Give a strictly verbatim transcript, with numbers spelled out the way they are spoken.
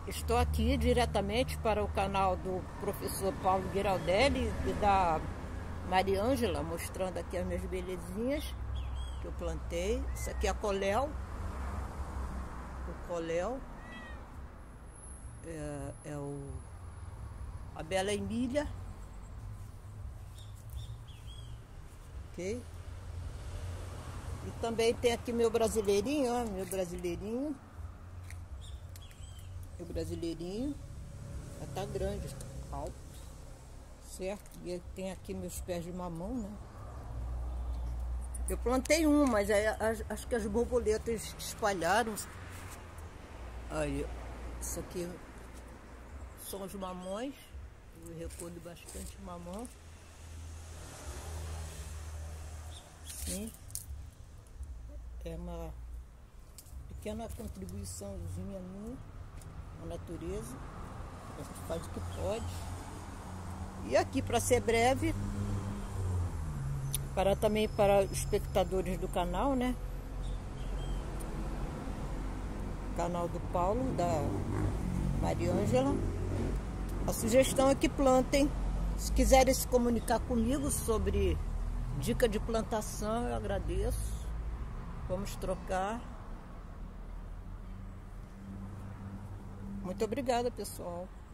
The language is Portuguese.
Estou aqui diretamente para o canal do professor Paulo Giraldelli e da Mariângela, mostrando aqui as minhas belezinhas que eu plantei. Isso aqui é a coléu. O coléu é, é o, a Bela Emília. Ok? E também tem aqui meu brasileirinho, ó, meu brasileirinho. Meu brasileirinho já tá grande, alto, certo? E tem aqui meus pés de mamão, né? Eu plantei um, mas aí, acho que as borboletas espalharam. Aí, isso aqui são os mamões. Eu recolho bastante mamão. Sim. É uma pequena contribuiçãozinha minha à natureza. A gente faz o que pode. E aqui, para ser breve, para também para os espectadores do canal, né? Canal do Paulo, da Mariângela. A sugestão é que plantem. Se quiserem se comunicar comigo sobre dica de plantação, eu agradeço. Vamos trocar. Muito obrigada, pessoal.